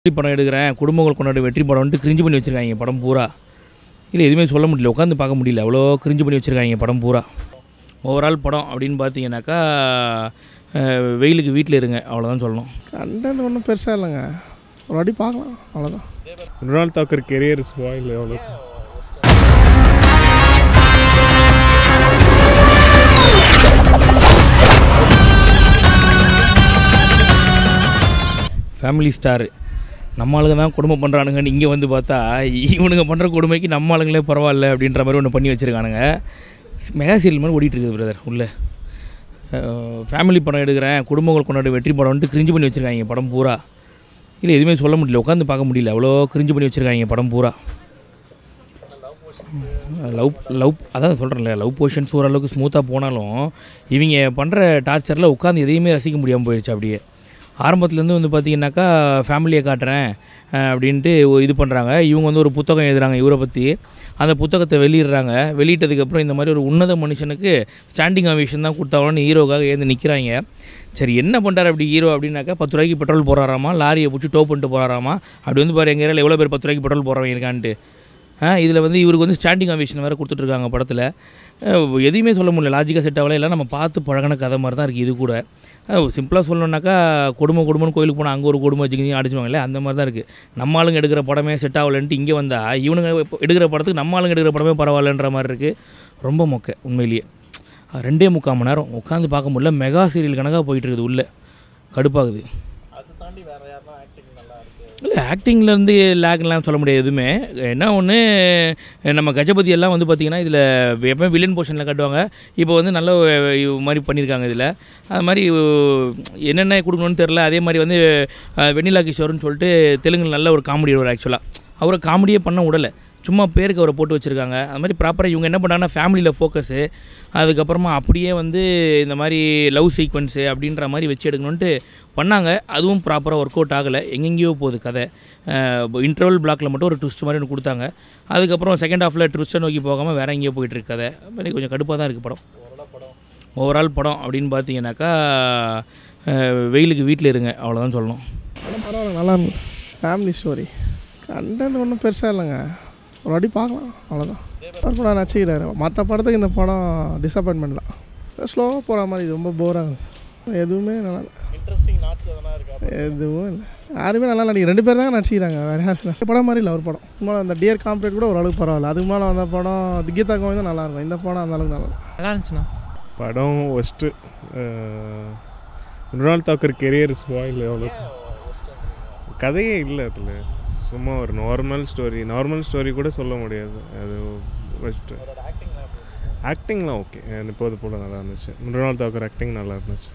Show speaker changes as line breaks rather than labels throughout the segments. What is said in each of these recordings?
வெற்றி படம் எடுக்கிறேன், குடும்பங்கள் கொண்டாட வெற்றி படம் வந்துட்டு கிரிஞ்சு பண்ணி வச்சுருக்காங்க படம் பூரா. இல்லை எதுவுமே சொல்ல முடியல, உட்காந்து பார்க்க முடியல, அவ்வளோ கிரிஞ்சு பண்ணி வச்சுருக்காங்க படம் பூரா. ஓவரால் படம் அப்படின்னு பார்த்தீங்கன்னாக்கா வெயிலுக்கு வீட்டில் இருங்க, அவ்வளோதான் சொல்லணும்.
கண்டென்ட் ஒன்றும் பெருசாக இல்லைங்க, ஒரு வாட்டி பார்க்கலாம் அவ்வளோதான்.
ரொனால்ட் தாக்கர் கெரியர் ஸ்பாயில் எவ்வளோ.
ஃபேமிலி ஸ்டாரு நம்ம ஆளுங்க தான் கொடுமை பண்ணுறானுங்கன்னு இங்கே வந்து பார்த்தா இவனுங்க பண்ணுற கொடுமைக்கு நம்ம ஆளுங்களே பரவாயில்ல அப்படின்ற மாதிரி ஒன்று பண்ணி வச்சுருக்கானுங்க. மெகா சீரியல் மாதிரி ஓடிட்டுருக்குது பிரதர் உள்ள. ஃபேமிலி படம் எடுக்கிறேன், குடும்பங்கள் கொண்டாட வெற்றி படம் வந்துட்டு கிரிஞ்சு பண்ணி வச்சுருக்காங்க படம் பூரா. இல்லை எதுவுமே சொல்ல முடியல, உட்காந்து பார்க்க முடியல, அவ்வளோ கிரிஞ்சு பண்ணி வச்சுருக்காங்க படம் பூரா. லவ் அதான் சொல்கிறேன்ல, லவ் போர்ஷன்ஸ் ஓரளவுக்கு ஸ்மூத்தாக போனாலும் இவங்க பண்ணுற டார்ச்சரில் உட்காந்து எதையுமே ரசிக்க முடியாமல் போயிடுச்சு. அப்படியே ஆரம்பத்துலேருந்து வந்து பார்த்திங்கனாக்கா ஃபேமிலியை காட்டுறேன் அப்படின்ட்டு இது பண்ணுறாங்க. இவங்க வந்து ஒரு புத்தகம் எழுதுகிறாங்க இவரை பற்றி, அந்த புத்தகத்தை வெளியிடுறாங்க. வெளியிட்டதுக்கப்புறம் இந்த மாதிரி ஒரு உன்னத மனுஷனுக்கு ஸ்டாண்டிங் அவேஷன் தான் கொடுத்தாங்கன்னு ஹீரோக்காக ஏந்து நிற்கிறாங்க. சரி என்ன பண்ணுறாரு அப்படி ஹீரோ அப்படின்னாக்கா 10 ரூபாய்க்கு பெட்ரோல் போடுறாராமா, லாரியை பிடிச்சி டோ பண்ணிட்டு போகிறாராமா. அப்படி வந்து பாரு எங்கள் ஏரியாவில் எவ்வளோ பேர் 10 ரூபாய்க்கு பெட்ரோல் போடுறவங்க இருக்கான்ட்டு. இதில் வந்து இவருக்கு வந்து ஸ்டாண்டிங் அவேஷன் வேறு கொடுத்துட்ருக்காங்க படத்தில். எதையுமே சொல்ல முடியல, லாஜிக்காக செட் ஆகலை. எல்லாம் நம்ம பார்த்து பழகின கதை மாதிரி தான் இருக்குது. இது கூட சிம்பிளாக சொல்லணுன்னாக்கா குடும்பம்னு கோயிலுக்கு போனால் அங்கே ஒரு குடும்பம் வச்சுக்கிங்க அடிச்சுவாங்களே, அந்த மாதிரி தான் இருக்குது. நம்ம ஆளுங்க எடுக்கிற படமே செட் ஆகலைன்ட்டு இங்கே வந்தால் இவனுங்க எடுக்கிற படத்துக்கு நம்ம ஆளுங்க எடுக்கிற படமே பரவாயில்லன்ற மாதிரி இருக்குது. ரொம்ப மொக்க உண்மையிலேயே. 2.25 மணி நேரம் உட்காந்து பார்க்க முடியல, மெகா சீரியல் கணக்காக போயிட்டுருக்குது உள்ளே, கடுப்பாகுது. இல்லை ஆக்டிங்லேருந்து லேக்லாம் சொல்ல முடியாது எதுவுமே. என்ன ஒன்று, நம்ம கஜபதி எல்லாம் வந்து பார்த்திங்கன்னா இதில் எப்போவுமே வில்லன் போர்ஷனில் காட்டுவாங்க, இப்போ வந்து நல்ல மாதிரி பண்ணியிருக்காங்க இதில். அது மாதிரி என்னென்ன கொடுக்கணும்னு தெரில. அதே மாதிரி வந்து வெண்ணிலா கிஷோர்னு சொல்லிட்டு தெலுங்கில் நல்ல ஒரு காமெடி வருவார். ஆக்சுவலாக அவரை காமெடியே பண்ண விடலை, சும்மா பேருக்கு அவரை போட்டு வச்சுருக்காங்க. அது மாதிரி ப்ராப்பராக இவங்க என்ன பண்ணாங்கன்னா ஃபேமிலியில் ஃபோக்கஸு, அதுக்கப்புறமா அப்படியே வந்து இந்த மாதிரி லவ் சீக்வன்ஸு அப்படின்ற மாதிரி வச்சு எடுக்கணுன்ட்டு பண்ணாங்க. அதுவும் ப்ராப்பராக ஒர்க் அவுட் ஆகலை, எங்கெங்கேயோ போகுது கதை. இன்டர்வல் பிளாக்கில் மட்டும் ஒரு ட்விஸ்ட் மாதிரி ஒன்று கொடுத்தாங்க. அதுக்கப்புறம் செகண்ட் ஹாஃபில் ட்விஸ்ட்டை நோக்கி போகாமல் வேறு எங்கேயோ போயிட்டுருக்கு கதை. அது மாதிரி கொஞ்சம் கடுப்பாக தான் இருக்குது படம். ஓவரால் படம் அப்படின்னு பார்த்தீங்கன்னாக்கா வெயிலுக்கு வீட்டில் இருங்க, அவ்வளோதான் சொல்லணும்.
பரவாயில்ல, நல்லா இருந்தது. ஃபேமிலி ஸ்டோரி, கண்டென்ட் ஒன்றும் பெருசாக இல்லைங்க, ஒரு வாட்டி பார்க்கலாம் அவ்வளோதான். ஒரு படம் நடிச்சுக்கிறாரு. மற்ற படத்துக்கு இந்த படம் டிசப்பாயின்மெண்ட் தான், ஸ்லோவாக போகிற மாதிரி, இது ரொம்ப போராக எதுவுமே நல்லா இல்லை. எதுவும் இல்லை, யாருமே நல்லா நடிக்க 2 பேர் தான் நடிச்சிக்கிறாங்க, வேறு யாரும் படம் மாதிரி இல்லை. ஒரு படம் சும்மா அந்த டியர் காம்ப்ளேட் கூட ஓரளவுக்கு பரவாயில்ல. அதுக்கு மேலே வந்த படம் கீதா கோவிந்தம் நல்லாயிருக்கும், இந்த படம் அந்தளவுக்கு நல்லா இருந்துச்சுண்ணா.
படம் first Mrunal Thakur career spoil எவ்வளோ. கதையே இல்லை அதில், சும்மா ஒரு நார்மல் ஸ்டோரி கூட சொல்ல முடியாது. அது ஃபஸ்ட்டு ஆக்டிங்லாம் ஓகே, இப்போது போல நல்லா இருந்துச்சு. ரொனால்ட் தாக்கர் ஆக்டிங் நல்லா இருந்துச்சு,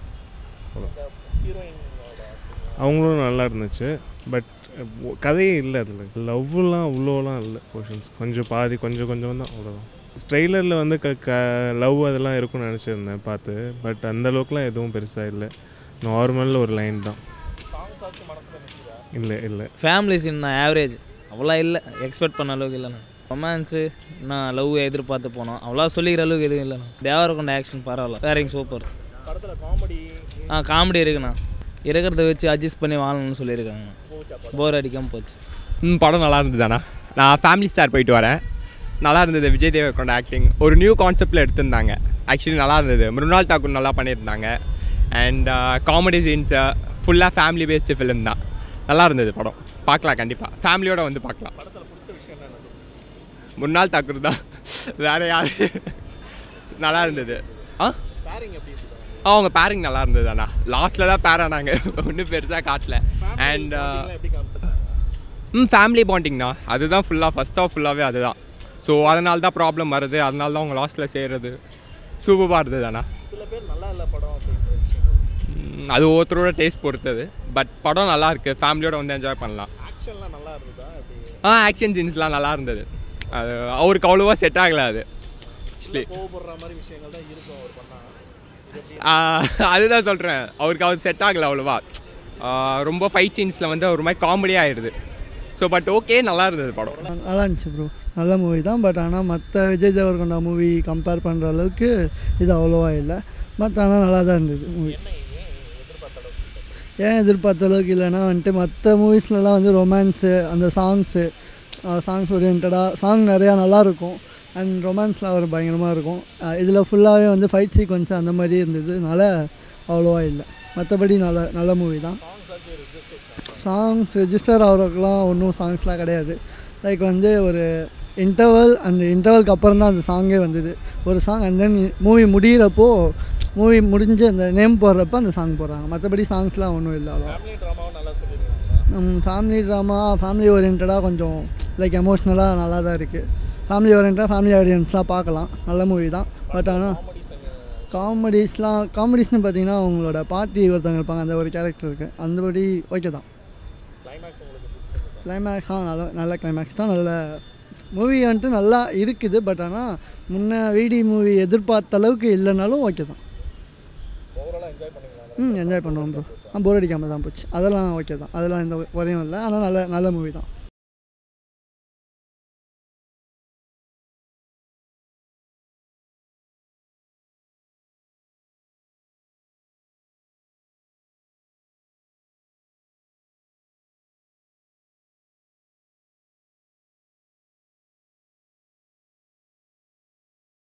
அவங்களும் நல்லா இருந்துச்சு. பட் கதையே இல்லை அதில், லவ்லாம் அவ்வளோலாம் இல்லை. போர்ஷன்ஸ் கொஞ்சம் பாதி கொஞ்சம் தான், அவ்வளோதான். ட்ரெய்லரில் வந்து லவ் அதெல்லாம் இருக்கும்னு நினச்சிருந்தேன் பார்த்து, பட் அந்தளவுக்குலாம் எதுவும் பெருசாக இல்லை, நார்மல் ஒரு லைன் தான். இல்லை
ஃபேமிலி சீன் தான் ஆவரேஜ், அவ்வளோ இல்லை, எக்ஸ்பெக்ட் பண்ண அளவுக்கு இல்லைண்ணா. ரொமான்ஸு நான் லவ் எதிர்பார்த்து போனோம், அவ்வளோ சொல்லிக்கிற அளவுக்கு எதுவும் இல்லைண்ணா. தேவரக்கொண்ட ஆக்ஷன் பரவாயில்ல, வேரிங் சூப்பர். காமெடி இருக்குண்ணா, இருக்கிறத வச்சு அட்ஜஸ்ட் பண்ணி வாழணும்னு சொல்லியிருக்காங்க, போர் அடிக்காமல் போச்சு.
படம் நல்லா இருந்ததுதாண்ணா. நான் ஃபேமிலி ஸ்டார் போயிட்டு வரேன், நல்லா இருந்தது. விஜய் தேவரக்கொண்ட ஆக்டிங் ஒரு நியூ கான்செப்டில் எடுத்திருந்தாங்க, ஆக்சுவலி நல்லா இருந்தது. ரொனால்ட் தாக்கூர் நல்லா பண்ணியிருந்தாங்க. அண்ட் காமெடி சீன்ஸு ஃபுல்லாக ஃபேமிலி பேஸ்டு ஃபிலிம் தான், நல்லா இருந்தது படம். பார்க்கலாம், கண்டிப்பாக ஃபேமிலியோடு வந்து பார்க்கலாம். ரொனால்ட் தாக்கூர் தான், வேறு யார் நல்லா இருந்தது. அவங்க பேரிங் நல்லா இருந்தது அண்ணா. லாஸ்ட்டில் தான் பேர் ஆனாங்க, ஒன்றும் பெருசாக காட்டல. அண்ட் ஃபேமிலி பாண்டிங்ண்ணா, அதுதான் ஃபுல்லாக ஃபஸ்ட் ஆஃப் ஃபுல்லாகவே அதுதான். ஸோ அதனால தான் ப்ராப்ளம் வருது, அதனால தான் அவங்க லாஸ்ட்டில் செய்கிறது சூப்பராக இருந்தது அண்ணா.
சில பேர் நல்லா இல்லை படம்,
அது ஒவ்வொருத்தரோட டேஸ்ட் பொறுத்தது. பட் படம் நல்லா இருக்குது, ஃபேமிலியோட வந்து என்ஜாய் பண்ணலாம்.
ஆக்ஷன்லாம் நல்லா இருந்ததா?
ஆக்ஷன் சீன்ஸ்லாம் நல்லா இருந்தது. அது அவருக்கு அவ்வளோவா செட் ஆகலை. அது
கோவப்படுற மாதிரி விஷயங்கள் தான் இருக்கும் அவர் பண்ணா.
அதுதான் சொல்கிறேன், அவருக்கு அவர் செட் ஆகலை அவ்வளோவா. ரொம்ப ஃபைட் சீன்ஸில் வந்து ஒரு மாதிரி காமெடியாக ஆகிடுது. ஸோ பட் ஓகே, நல்லா இருந்தது படம்.
நல்லா இருந்துச்சு ப்ரோ, நல்ல மூவி தான். பட் ஆனால் மற்ற விஜய் தேவரகொண்டா மூவி கம்பேர் பண்ணுற அளவுக்கு இது அவ்வளோவா இல்லை. பட் ஆனால் நல்லா தான் இருந்தது மூவி. ஏன் எதிர்பார்த்த அளவுக்கு இல்லைன்னா வந்துட்டு மற்ற மூவிஸ்லலாம் வந்து ரொமான்ஸு அந்த சாங்ஸ் ஓரியன்டாக சாங் நிறையா நல்லாயிருக்கும் அண்ட் ரொமான்ஸ்லாம் ஒரு பயங்கரமாக இருக்கும். இதில் ஃபுல்லாகவே வந்து ஃபைட் சீக்வன்ஸ் அந்த மாதிரி இருந்ததுனால அவ்வளோவா இல்லை. மற்றபடி நல்ல மூவி தான். சாங்ஸ் ரெஜிஸ்டர் ஆகிறதுக்குலாம் ஒன்றும் சாங்ஸ்லாம் கிடையாது. லைக் வந்து ஒரு அந்த இன்டர்வலுக்கு அப்புறம் தான் அந்த சாங்கே வந்தது ஒரு சாங். அண்ட் தென் மூவி முடிகிறப்போ மூவி முடிஞ்சு அந்த நேம் போடுறப்ப அந்த சாங் போடுறாங்க. மற்றபடி சாங்ஸ்லாம் ஒன்றும் இல்லை. அவ்வளோ ஃபேமிலி ட்ராமா ஃபேமிலி ஓரியன்டாக கொஞ்சம் லைக் எமோஷ்னலாக நல்லா தான் இருக்குது. ஃபேமிலி ஆடியன்ஸ்லாம் பார்க்கலாம். நல்ல மூவி தான். பட் ஆனால் காமெடிஸ்னு பார்த்தீங்கன்னா அவங்களோட பாட்டி ஒருத்தவங்க இருப்பாங்க, அந்த ஒரு கேரக்டர் இருக்குது. அந்தபடி ஓகே தான். கிளைமேக்ஸ் நல்ல கிளைமேக்ஸ் தான். நல்ல மூவி வந்துட்டு நல்லா இருக்குது. பட் ஆனால் விடி மூவி எதிர்பார்த்த அளவுக்கு இல்லைனாலும் ஓகே தான். என்ஜாய் பண்ணுவோம் ப்ரோ. போர் அடிக்காமல் தான் போச்சு. அதெல்லாம் ஓகே தான். அதெல்லாம் எந்த குறையும் இல்லை. ஆனால் நல்ல மூவி தான்.